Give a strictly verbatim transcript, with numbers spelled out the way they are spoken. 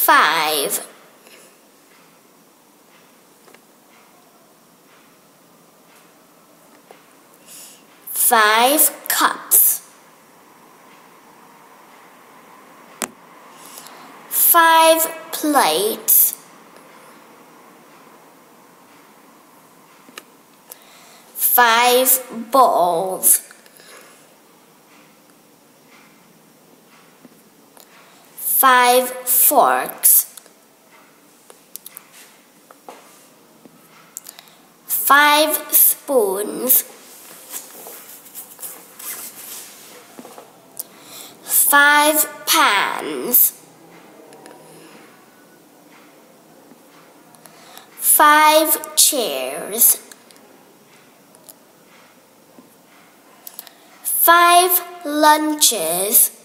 five. Five cups. Five plates. Five bowls. Five forks. Five spoons. Five pans. Five chairs. Five lunches.